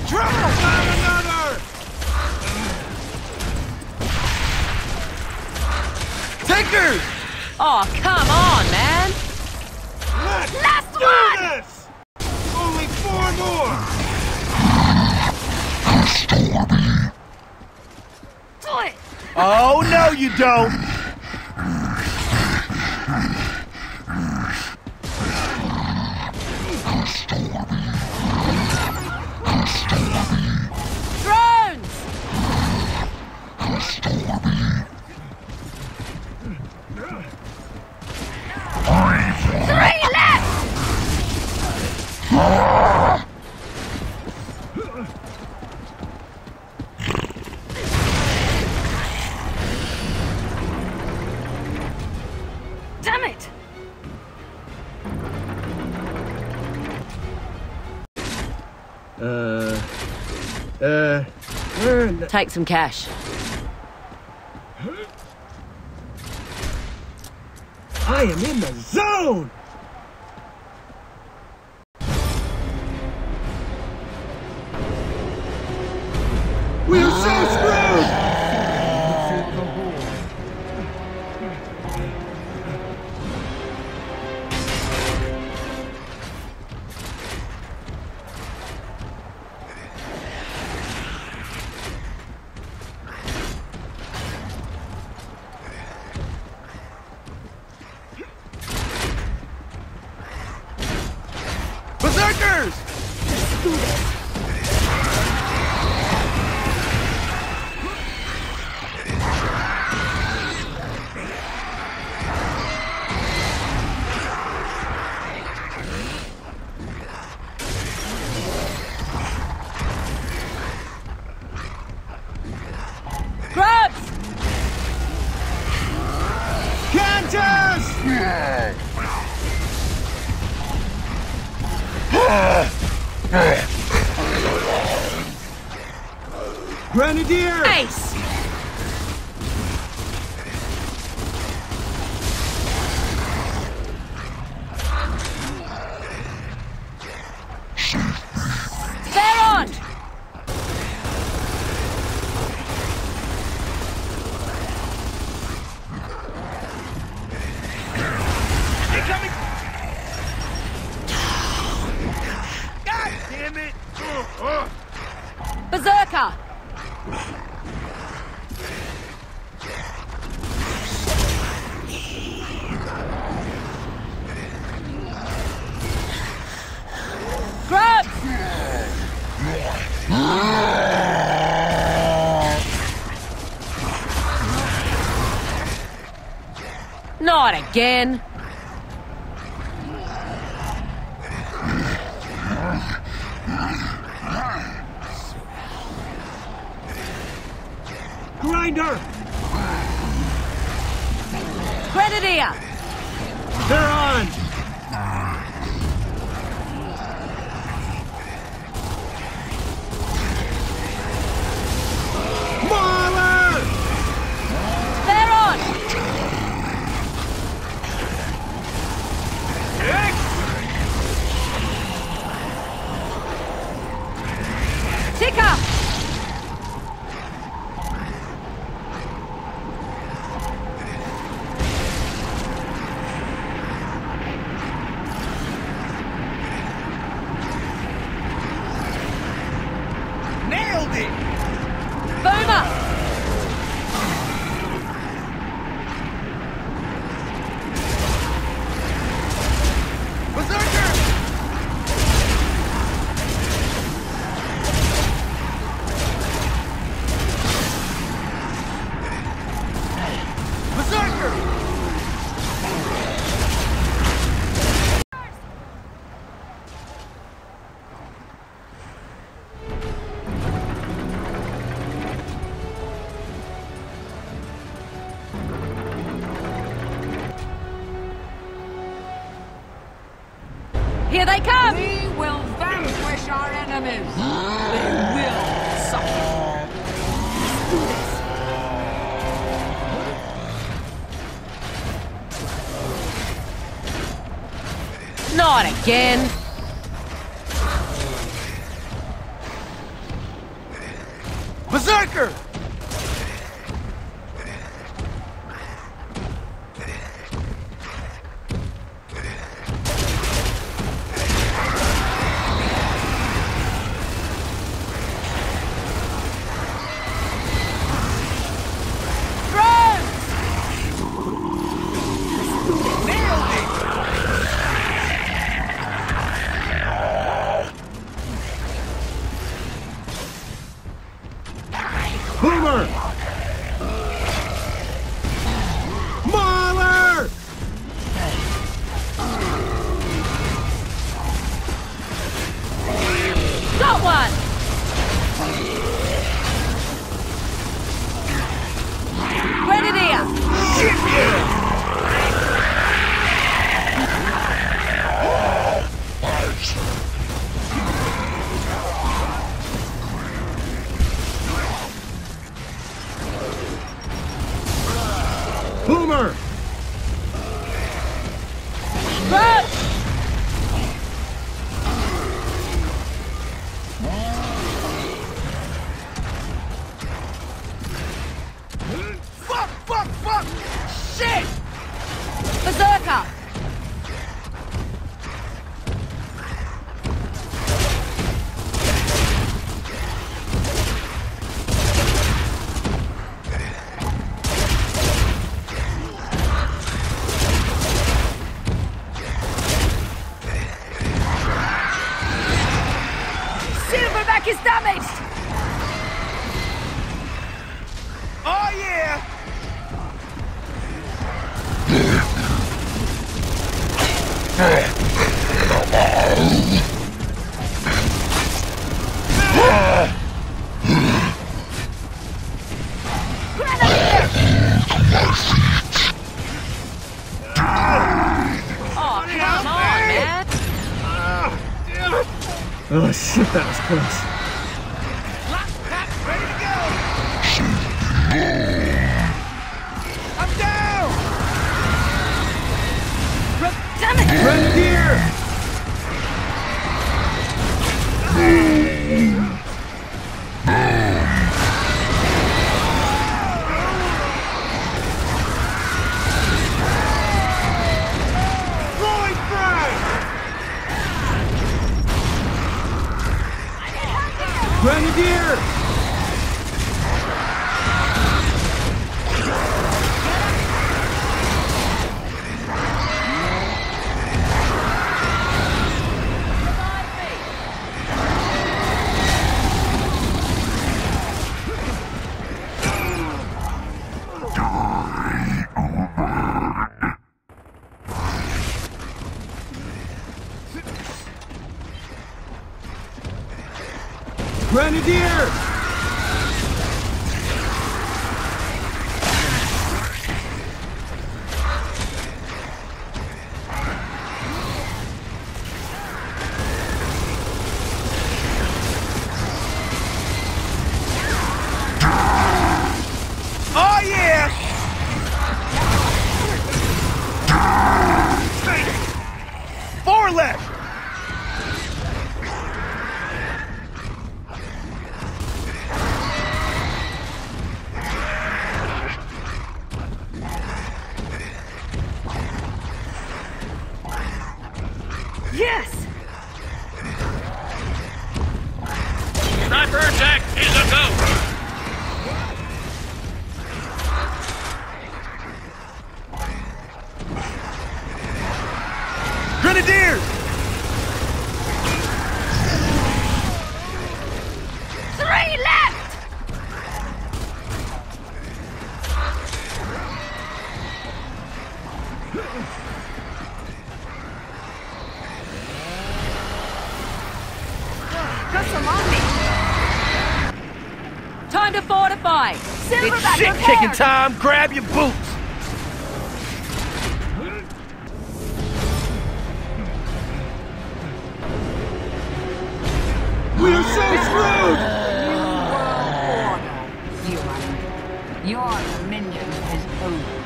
Found another! Takers! Oh, come on, man! Let's do this! Only 4 more! Do it! Oh, no, you don't! Drones! 3 left! Damn it! Where in the... Take some cash. I am in the zone! We are so screwed! Berserkers! Grubs! Kansas! Grenadier! Ace! They're on! Incoming! God damn it! Berserker! Grubs! Not again! Grinder! Grenadier! They're on! Mauler! They're on! Ticker! Nailed it! Boomer! Berserker! Berserker! Here they come! We will vanquish our enemies. They will suffer. Not again! Berserker! Boomer! Mauler! Got one! Grenadier! Boomer! Run! Fuck! Shit! Berserker! Silverback is damaged! Oh yeah! Oh, come on, man! Oh shit, that was close. Lock, pack, ready to go! I'm down! Damn it! Grenadier! Throwing frag! Grenadier! Grenadier! Oh yeah! Four left! Yes! Sniper attack is a go! Grenadiers! Three left! Got some on me. Time to fortify! It's Silverback shit-kicking repaired! time! Grab your boots! We're so screwed! Human. Your dominion is over.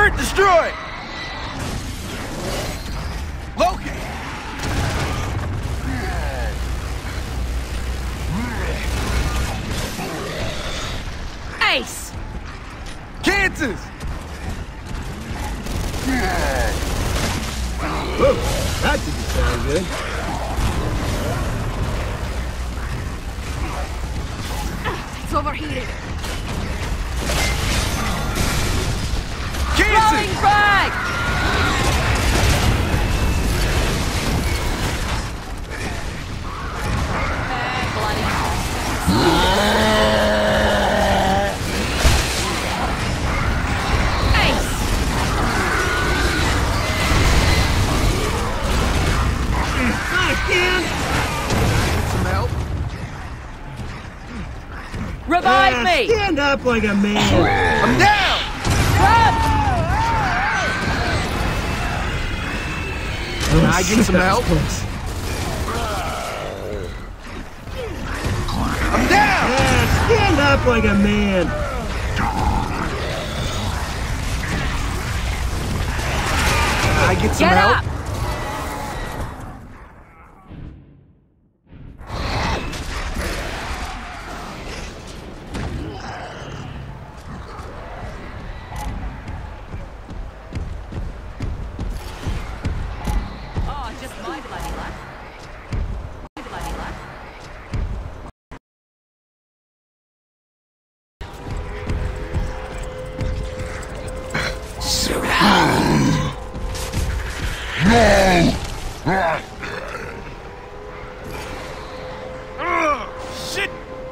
Turret destroyed! Loki! Ace! Kansas! Whoa, that didn't sound good. It's overheated. Throwing Kansas! frag! Some help? Revive me! Stand up like a man. I'm down! Run! Can I get some help? I'm down! Stand up like a man. Can I get some Get help? up! Oh, just my bloody luck. Bloody luck. Shit!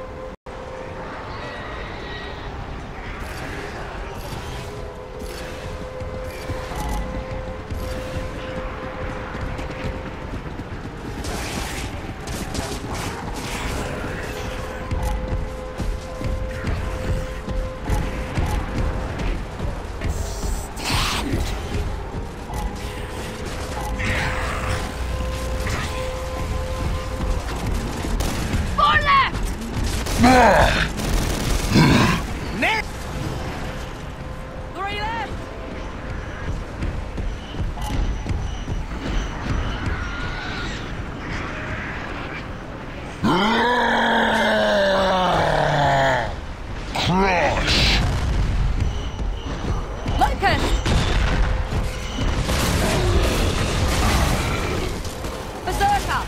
Four left! Net! 3 left! Locust! Berserker!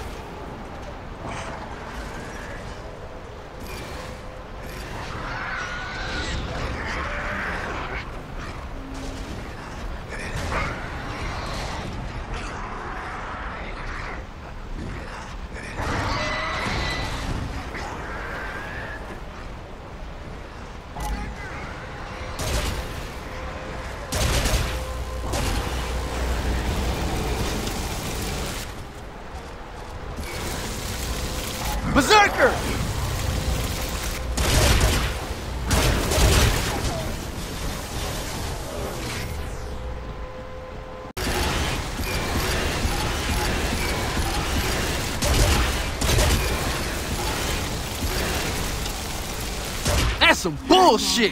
Berserker! That's some bullshit!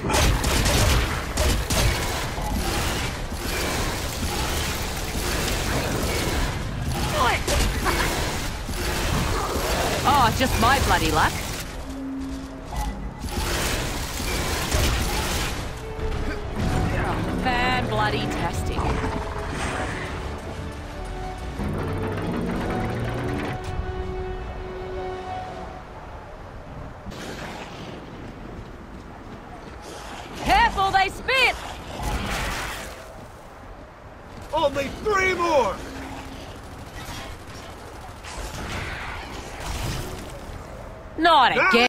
Oh, just my bloody luck. Fan bloody tastic. Careful, they spit! Only 3 more. Not again.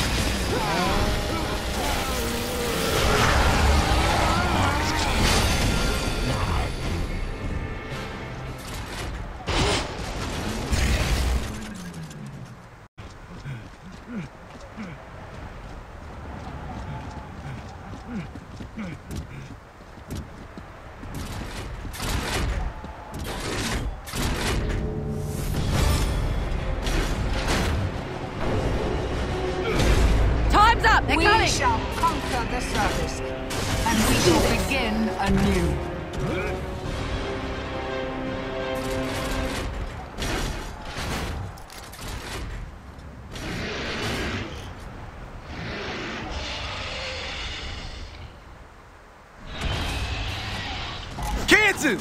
Time's up, they're We coming! shall conquer the surface, and we shall begin anew. Kansas!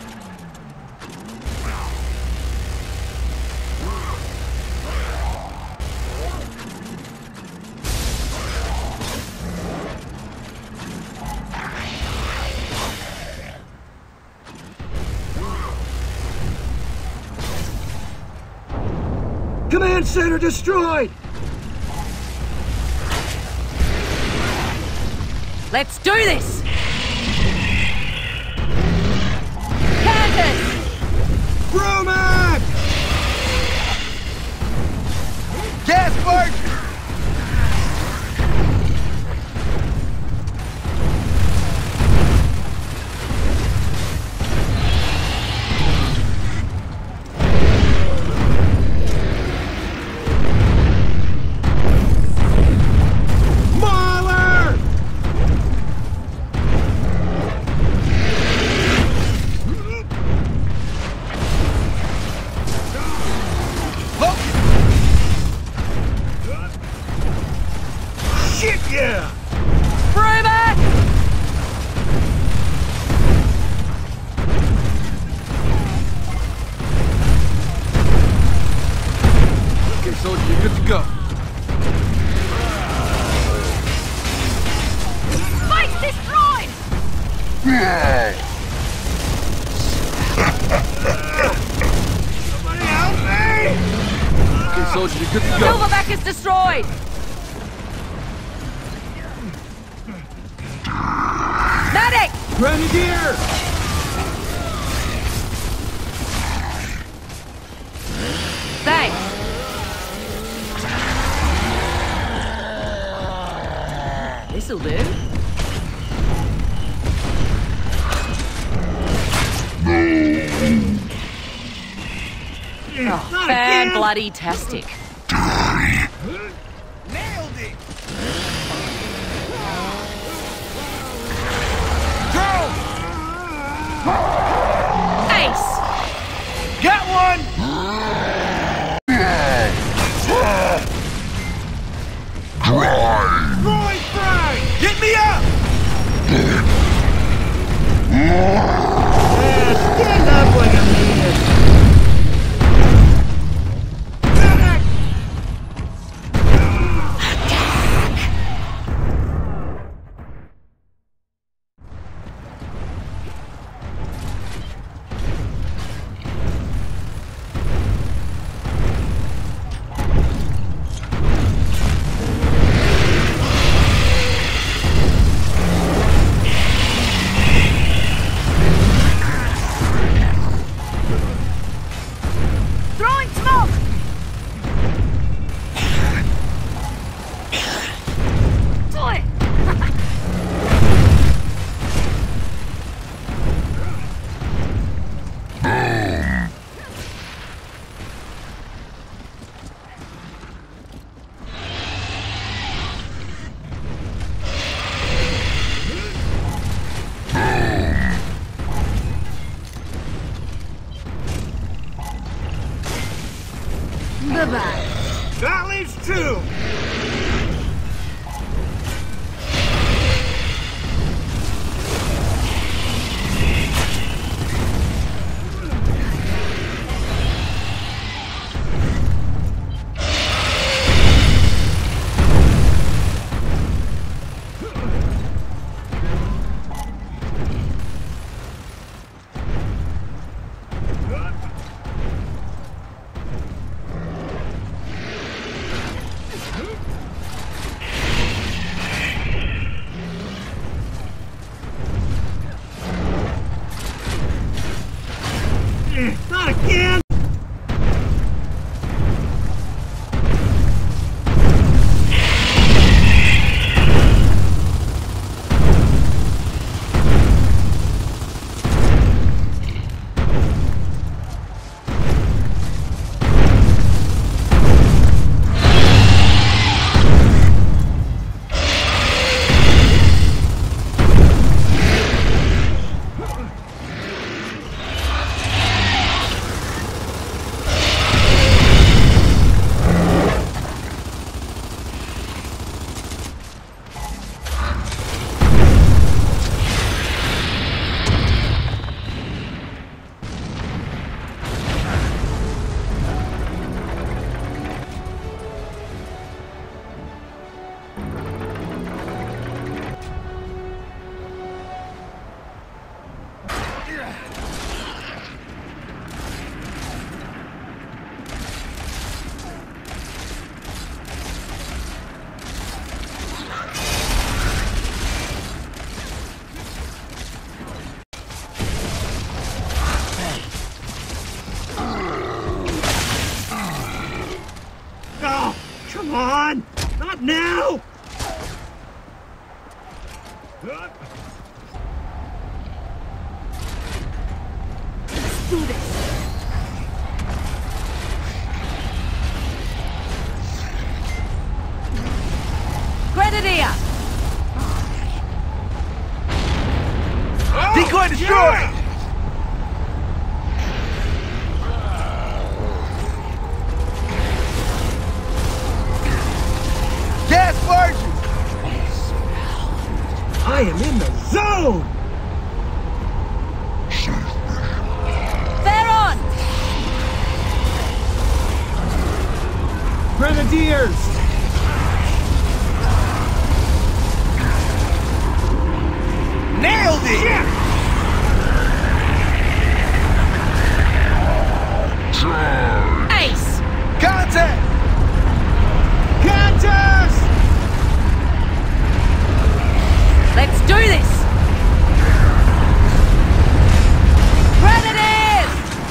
Command center destroyed! Let's do this! Kansas! Romac! Gaspard! Mahler! Shit, yeah! Brubeck! Okay, soldier, you're good to go. Spikes destroyed! Somebody help me! Okay, soldier, you're good to go. Silverback is destroyed! Medic! Grenadier! Thanks. This'll do. Oh, Not again! fan-bloody-tastic. Nailed it! Go! Ace! Got one! Roy Fry! Get me up! Yeah, stand up like a man! Medic! Let's do this. Grenadier! Decoy destroyed! Gas version! I am in the zone! They're on! Grenadiers! Nailed it! Ace! Contact! Contest! Let's do this! Grenadiers!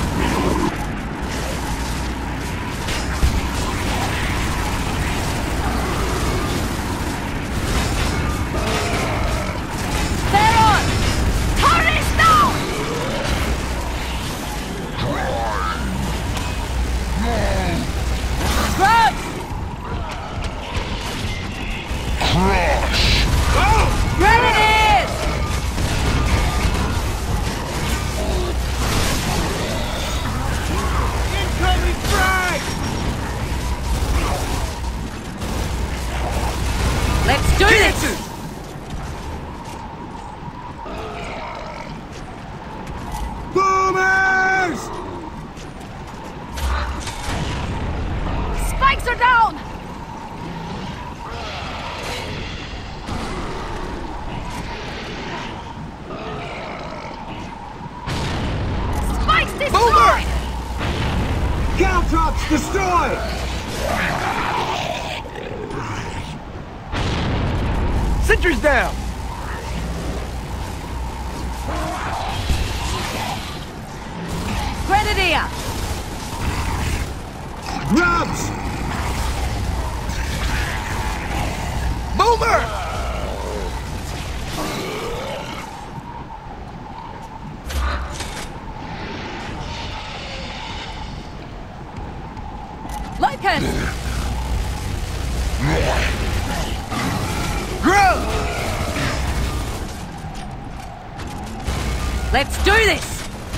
They're on! Turret down! Run! Grenadiers! Incoming frag! Let's do this! Boomers! Spikes are down! Spikes destroyed! Caltrops destroyed! Sentry's down! Grenadier! Grubs! Boomer! Locust! Grub! Let's do this!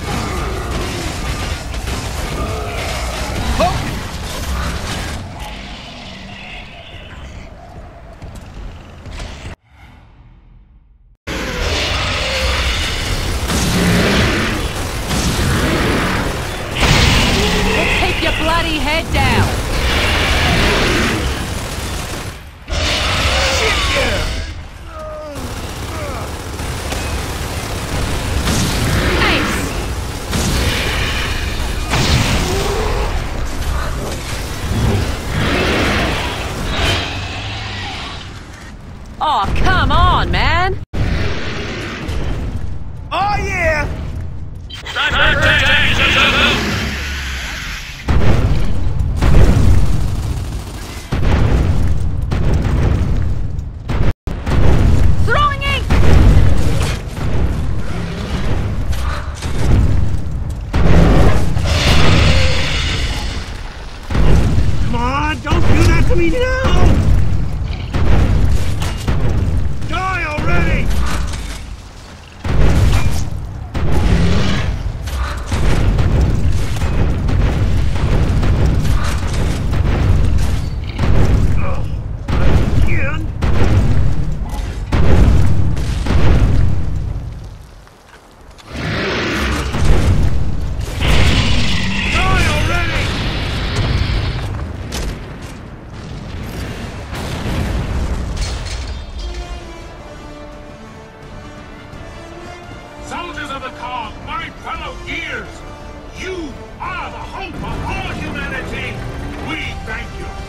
Keep your bloody head down! Ace! Oh, come on, man! Oh yeah! Throwing ink! Come on, don't do that to me now! Die already! Again? Die already! Soldiers of the cause, my fellow gears, you are the hope of all humanity. We thank you.